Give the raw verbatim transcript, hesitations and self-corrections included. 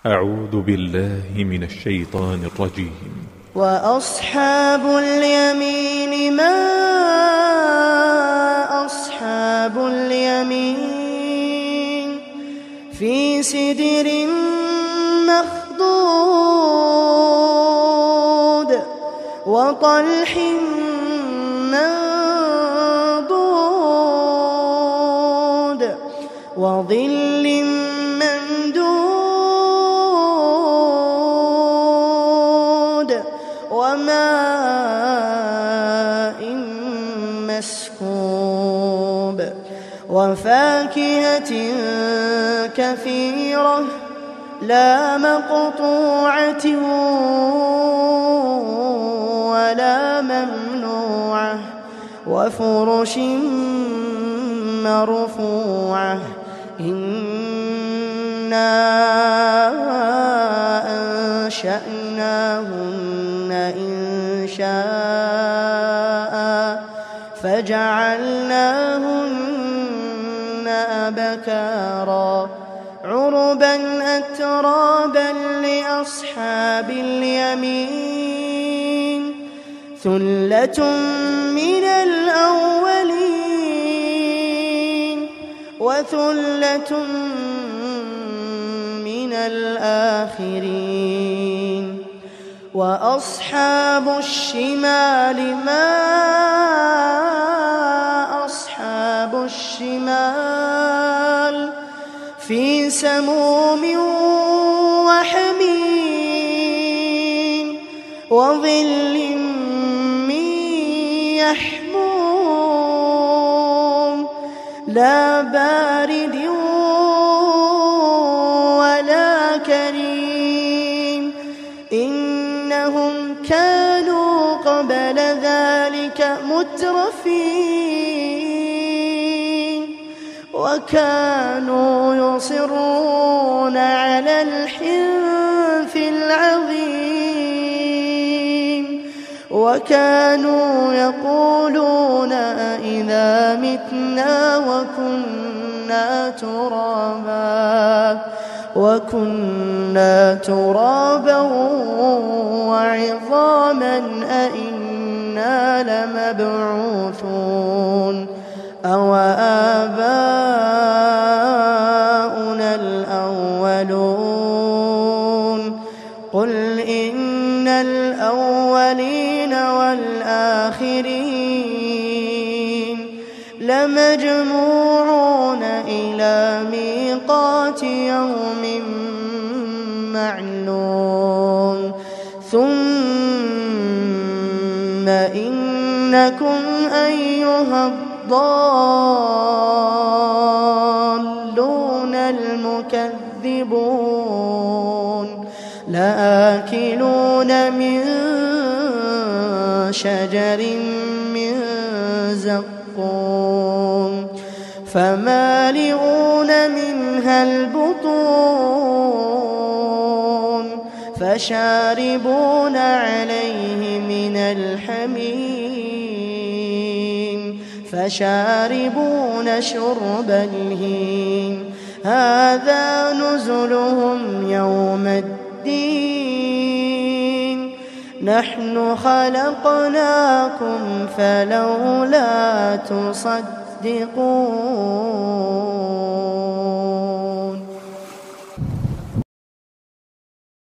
أعوذ بالله من الشيطان الرجيم. وأصحاب اليمين ما أصحاب اليمين في سدر مخضود وطلح منضود وظل ممدود وماء مسكوب وفاكهة كثيرة لا مقطوعة ولا ممنوعة وفرش مرفوعة إنا أنشأناهن إنشاء فجعلناهن أبكارا عربا أترابا لأصحاب اليمين ثلة من الأولين وثلة من الآخرين وأصحاب الشمال ما أصحاب الشمال في سموم وحميم وظل من يحموم لا بارد ولا كريم إنهم كانوا قبل ذلك مترفين وكانوا يصرون على الحنث العظيم وكانوا يقولون أئذا متنا وكنا ترابا وكنا ترابا وعظاما أئنا لمبعوثون أو آباؤنا الأولون قل إن الأولين والآخرين لمجموعون إلى ميقات يوم معلوم ثم إنكم أيها الضالون المكذبون لآكلون من شجر من زقوم فمالئون منها البطون فشاربون عليه من الحميم فشاربون شرب الهيم هذا نزلهم يوم الدين نحن خلقناكم فلولا تصدقون.